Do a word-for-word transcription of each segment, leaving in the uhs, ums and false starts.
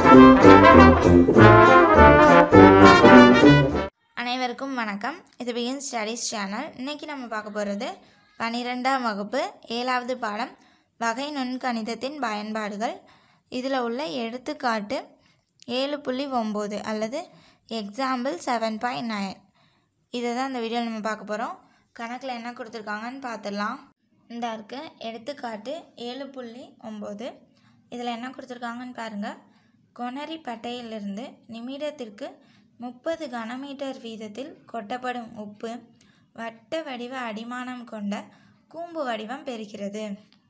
அனைவருக்கும் வணக்கம். இது பிகின் ஸ்டடீஸ் சேனல். இன்றைக்கி நம்ம பார்க்க போகிறது பன்னிரெண்டாம் வகுப்பு ஏழாவது பாடம் வகை நுண்கணிதத்தின் பயன்பாடுகள். இதில் உள்ள எடுத்துக்காட்டு ஏழு புள்ளி ஒம்பது அல்லது எக்ஸாம்பிள் செவன் பாயிண்ட் நைன். இதை தான் இந்த வீடியோவில் நம்ம பார்க்க போகிறோம். கணக்கில் என்ன கொடுத்துருக்காங்கன்னு பார்த்துடலாம். இந்த இருக்கு எடுத்துக்காட்டு ஏழு புள்ளி ஒம்பது. இதில் என்ன கொடுத்துருக்காங்கன்னு பாருங்கள். கொணரி பட்டையிலிருந்து நிமிடத்திற்கு முப்பது கனமீட்டர் வீதத்தில் கொட்டப்படும் உப்பு வட்ட வடிவ அடிமானம் கொண்ட கூம்பு வடிவம் பெறுகிறது.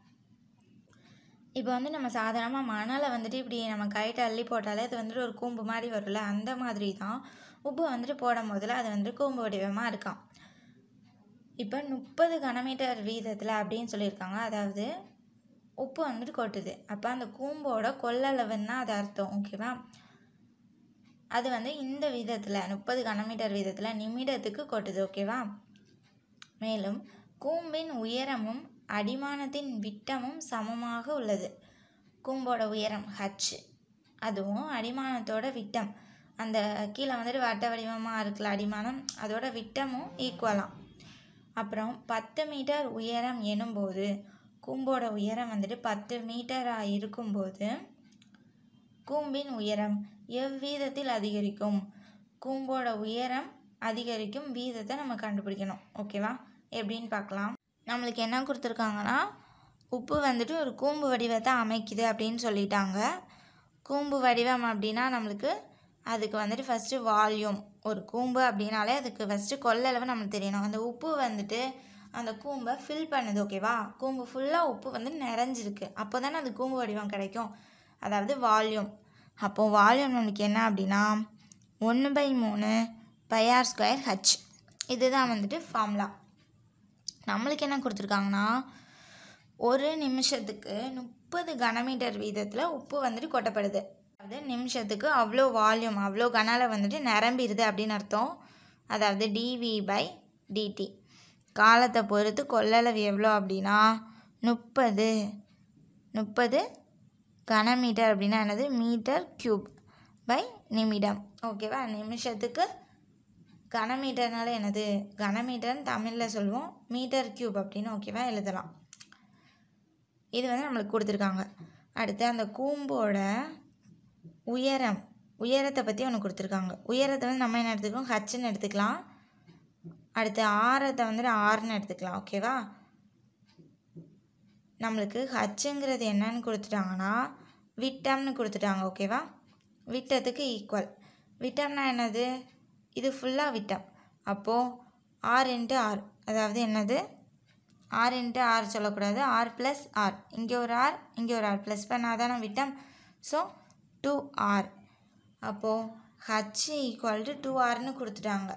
இப்போ வந்து நம்ம சாதாரணமாக மணலை வந்துட்டு இப்படி நம்ம கைட்டு அள்ளி போட்டாலே அது வந்துட்டு ஒரு கூம்பு மாதிரி வரும்ல, அந்த மாதிரி தான் உப்பு வந்துட்டு போடும் போதில் அது வந்துட்டு கூம்பு வடிவமாக இருக்கான். இப்போ முப்பது கனமீட்டர் வீதத்தில் அப்படின்னு சொல்லியிருக்காங்க. அதாவது உப்பு வந்துட்டு கொட்டுது. அப்போ அந்த கூம்போட கொள்ளளவுன்னா அது அர்த்தம். ஓகேவா? அது வந்து இந்த விதத்தில் முப்பது கனமீட்டர் வீதத்தில் நிமிடத்துக்கு கொட்டுது. ஓகேவா? மேலும் கூம்பின் உயரமும் அடிமானத்தின் விட்டமும் சமமாக உள்ளது. கூம்போட உயரம் ஹச், அதுவும் அடிமானத்தோட விட்டம், அந்த கீழே வந்துட்டு வட்ட வடிவமாக இருக்குல்ல அடிமானம், அதோட விட்டமும் ஈக்குவலாம். அப்புறம் பத்து மீட்டர் உயரம் எனும்போது கூம்போட உயரம் வந்துட்டு பத்து மீட்டராக இருக்கும்போது கூம்பின் உயரம் எவ்வீதத்தில் அதிகரிக்கும்? கூம்போட உயரம் அதிகரிக்கும் வீதத்தை நம்ம கண்டுபிடிக்கணும். ஓகேவா? எப்படின்னு பார்க்கலாம். நம்மளுக்கு என்ன கொடுத்துருக்காங்கன்னா, உப்பு வந்துட்டு ஒரு கூம்பு வடிவத்தை அமைக்குது அப்படின்னு சொல்லிட்டாங்க. கூம்பு வடிவம் அப்படின்னா நம்மளுக்கு அதுக்கு வந்துட்டு ஃபஸ்ட்டு வால்யூம், ஒரு கூம்பு அப்படின்னாலே அதுக்கு ஃபஸ்ட்டு கொள்ளளவு நம்மளுக்கு தெரியணும். அந்த உப்பு வந்துட்டு அந்த கூம்பை ஃபில் பண்ணுது. ஓகேவா? கூம்பு ஃபுல்லாக உப்பு வந்து நிறைஞ்சிருக்கு, அப்போ தானே அது கூம்பு வடிவம் கிடைக்கும். அதாவது வால்யூம். அப்போது வால்யூம் நம்மளுக்கு என்ன அப்படின்னா ஒன்று பை மூணு பைஆர் ஸ்கொயர் ஹச். இதுதான் வந்துட்டு ஃபார்முலா. நம்மளுக்கு என்ன கொடுத்துருக்காங்கன்னா, ஒரு நிமிஷத்துக்கு முப்பது கனமீட்டர் வீதத்தில் உப்பு வந்துட்டு கொட்டப்படுது. அதாவது நிமிஷத்துக்கு அவ்வளோ வால்யூம், அவ்வளோ கனால வந்துட்டு நிரம்பிடுது அப்படின்னு அர்த்தம். அதாவது டிவி பை டிடி. காலத்தை பொறுத்து கொள்ளளவு எவ்வளோ அப்படின்னா முப்பது முப்பது கனமீட்டர் அப்படின்னா என்னது, மீட்டர் க்யூப் பை நிமிடம். ஓகேவா? நிமிஷத்துக்கு கனமீட்டர்னால என்னது, கனமீட்டர்னு தமிழில் சொல்லுவோம், மீட்டர் க்யூப் அப்படின்னு ஓகேவா எழுதலாம். இது வந்து நம்மளுக்கு கொடுத்துருக்காங்க. அடுத்து அந்த கூம்போட உயரம், உயரத்தை பற்றி ஒன்று கொடுத்துருக்காங்க. உயரத்தை வந்து நம்ம என்ன எடுத்துக்கோம், ஹச்சுன்னு எடுத்துக்கலாம். அடுத்து ஆரத்தை வந்துட்டு ஆறுன்னு எடுத்துக்கலாம். ஓகேவா? நம்மளுக்கு ஹச்சுங்கிறது என்னன்னு கொடுத்துட்டாங்கன்னா விட்டம்னு கொடுத்துட்டாங்க. ஓகேவா? விட்டத்துக்கு ஈக்குவல். விட்டம்னா என்னது, இது ஃபுல்லாக விட்டம். அப்போது ஆர் இன்ட்டு ஆர், அதாவது என்னது ஆர் இன்ட்டு ஆர் சொல்லக்கூடாது, ஆர் ப்ளஸ் ஆர். இங்கே ஒரு ஆர், இங்கே ஒரு ஆர் ப்ளஸ் பண்ணால் தானே விட்டம். So two R. அப்போது ஹச் ஈக்குவல் டு டூ ஆர்னு கொடுத்துட்டாங்க.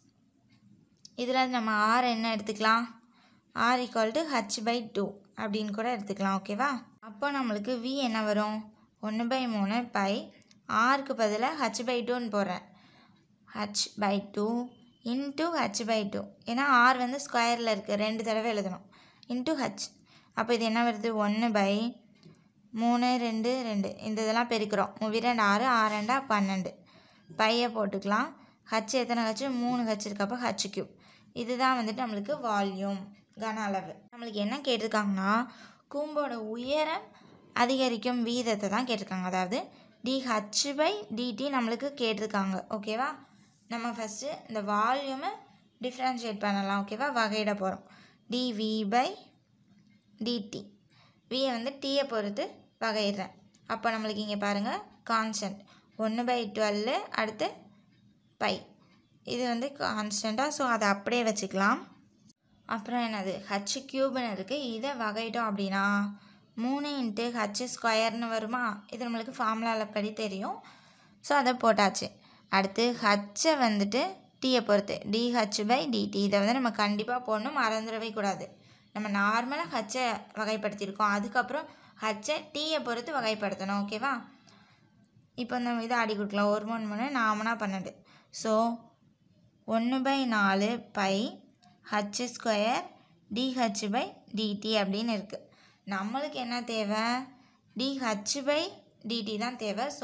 இதில் நம்ம ஆர் என்ன எடுத்துக்கலாம், R equal to H by two அப்படின்னு கூட எடுத்துக்கலாம். ஓகேவா? அப்போ நம்மளுக்கு வி என்ன வரும், ஒன்று பை மூணு பை ஆருக்கு பதிலாக ஹச் பை டூன்னு போடுறேன். H by two into H by two. ஏன்னா ஆர் வந்து ஸ்கொயரில் இருக்குது, ரெண்டு தடவை எழுதணும். Into H. அப்போ இது என்ன வருது, ஒன்று பை மூணு ரெண்டு ரெண்டு, இந்த இதெல்லாம் பெருக்கிறோம். மூவி ரெண்டு ஆறு, ஆறு ரெண்டா பன்னெண்டு. பையை போட்டுக்கலாம். ஹச் எத்தனை ஹச்சு, மூணு ஹச் இருக்கு. அப்போ ஹச் கியூப். இதுதான் வந்துட்டு நம்மளுக்கு வால்யூம், கன அளவு. நம்மளுக்கு என்ன கேட்டிருக்காங்கன்னா, கூம்போட உயரம் அதிகரிக்கும் வீதத்தை தான் கேட்டிருக்காங்க. அதாவது டிஹச் பை டிடி நம்மளுக்கு கேட்டிருக்காங்க. ஓகேவா? நம்ம ஃபஸ்ட்டு இந்த வால்யூமை டிஃப்ரென்ஷியேட் பண்ணலாம். ஓகேவா? வகையிட போகிறோம். TV by DD. வியை வந்து டீயை பொறுத்து வகையிடுறேன். அப்போ நம்மளுக்கு இங்கே பாருங்கள், கான்ஸ்டன்ட் ஒன்று பை டுவெல்லு, அடுத்து பை, இது வந்து கான்ஸ்டண்ட்டாக. ஸோ அதை அப்படியே வச்சுக்கலாம். அப்புறம் என்னது, ஹச் க்யூப்னு இருக்குது. இதை வகையிட்டோம் அப்படின்னா மூணு இன்ட்டு ஹச் ஸ்கொயர்னு வருமா. இது நம்மளுக்கு ஃபார்முலாவில் படி தெரியும். ஸோ அதை போட்டாச்சு. அடுத்து ஹச்சை வந்துட்டு டீயை பொறுத்து டிஹச் பை டிடி. இதை வந்து நம்ம கண்டிப்பாக போடணும், மறந்துடவே கூடாது. நம்ம நார்மலாக ஹச்சை வகைப்படுத்தியிருக்கோம், அதுக்கப்புறம் ஹச்சை டீயை பொறுத்து வகைப்படுத்தணும். ஓகேவா? இப்போ நம்ம இதை ஆடி கொடுக்கலாம். ஒரு மூணு மூணு நாமனா பன்னெண்டு. ஸோ ஒன்று பை நாலு by H square dH by dt அப்படின்னு இருக்குது. நம்மளுக்கு என்ன தேவை, டிஹச் பை டிடி தான் தேவை. ஸோ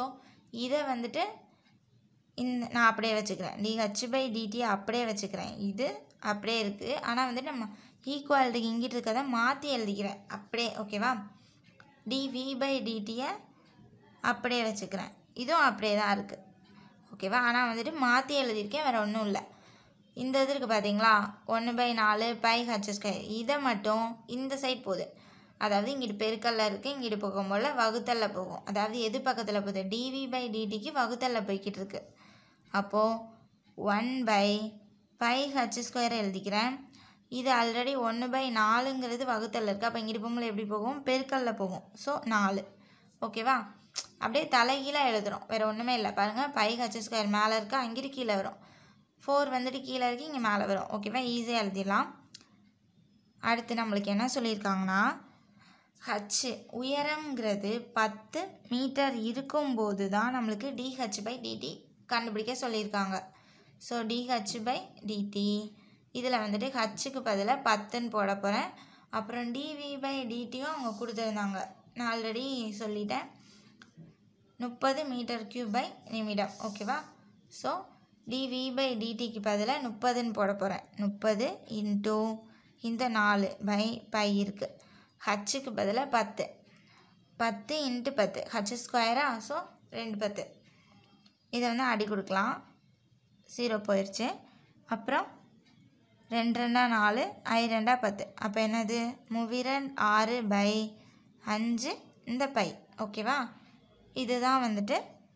இதை வந்துட்டு இந்த நான் அப்படியே வச்சுக்கிறேன். டிஹெச் பை டிடி அப்படியே வச்சுக்கிறேன். இது அப்படியே இருக்குது. ஆனால் வந்துட்டு நம்ம ஈக்குவாலிட்டிக்கு இங்கிட்டு இருக்கிறத மாற்றி எழுதிக்கிறேன் அப்படியே. ஓகேவா? டிவி பை டிடியை அப்படியே வச்சுக்கிறேன். இதுவும் அப்படியே தான் இருக்குது. ஓகேவா? ஆனால் வந்துட்டு மாற்றி எழுதியிருக்கேன், வேறு ஒன்றும் இல்லை. இந்த இது இருக்குது பார்த்தீங்களா, ஒன்று பை நாலு பை ஹச் ஸ்கொயர். இதை மட்டும் இந்த சைட் போகுது. அதாவது இங்கிட்டு பெருக்கல்ல இருக்குது, இங்கிட்டு போகும்போல வகுத்தல்ல போகும். அதாவது எது பக்கத்தில் போகுது? டிவி பை டிடிக்கு வகுத்தல்ல போய்கிட்டு இருக்கு. அப்போது one by pi H square எழுதிக்கிறேன். இது ஆல்ரெடி ஒன்று பை நாலுங்கிறது வகுத்தல்ல இருக்குது. அப்போ இங்கிட்டு போகும்போது எப்படி போகும்? பெருக்கல்ல போகும். ஸோ நாலு. ஓகேவா? அப்படியே தலைகீழாக எழுதுகிறோம், வேறு ஒன்றுமே இல்லை. பாருங்கள், பை ஹச் ஸ்கொயர் மேலே இருக்கா, அங்கிட்டு கீழே வரும். ஃபோர் வந்துட்டு கீழே இருக்குது, இங்கே மேலே வரும். ஓகேவா? ஈஸியாக எழுதிடலாம். அடுத்து நம்மளுக்கு என்ன சொல்லியிருக்காங்கன்னா, ஹச் உயரம்ங்கிறது பத்து மீட்டர் இருக்கும்போது தான் நம்மளுக்கு டிஹெச் பை டிடி கண்டுபிடிக்க சொல்லியிருக்காங்க. ஸோ டிஹெச் பை டிடி இதில் வந்துட்டு ஹச்சுக்கு பதிலாக பத்துன்னு போட போகிறேன். அப்புறம் டிவி பை டிடியும் அவங்க கொடுத்துருந்தாங்க, நான் ஆல்ரெடி சொல்லிட்டேன், முப்பது மீட்டர் கியூப் பை நிமிடம். ஓகேவா? ஸோ டிவி பை டிடிக்கு பதிலாக முப்பதுன்னு போட போகிறேன். முப்பது இன்டூ இந்த நாலு பை பை இருக்குது. ஹச்சுக்கு பதிலாக பத்து. பத்து இன்ட்டு பத்து ஹச் ஸ்கொயரா? ஸோ ரெண்டு பத்து. இதை வந்து அடி கொடுக்கலாம். ஜீரோ போயிடுச்சு. அப்புறம் ரெண்டு ரெண்டா நாலு, ஐ ரெண்டா பத்து. அப்போ என்னது? மூவிரன் ஆறு பை அஞ்சு இந்த பை. ஓகேவா? இதுதான் வந்துட்டு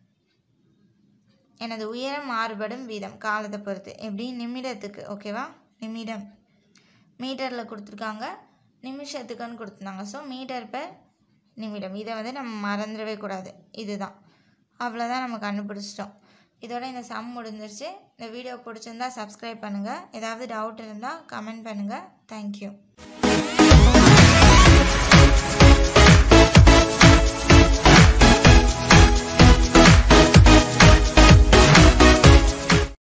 எனது உயரம் மாறுபடும் வீதம் காலத்தை பொறுத்து. எப்படி? நிமிடத்துக்கு. ஓகேவா? நிமிடம் மீட்டரில் கொடுத்துருக்காங்க, நிமிஷத்துக்குன்னு கொடுத்துருந்தாங்க. ஸோ மீட்டர் பெர் நிமிடம். இதை வந்து நம்ம மறந்துடவே கூடாது. இதுதான். அவ்வளோதான், நம்ம கண்டுபிடிச்சிட்டோம். இதோட இந்த சம் முடிஞ்சிருச்சு. இந்த வீடியோ பிடிச்சிருந்தா சப்ஸ்கிரைப் பண்ணுங்கள். ஏதாவது டவுட் இருந்தால் கமெண்ட் பண்ணுங்கள். தேங்க்யூ.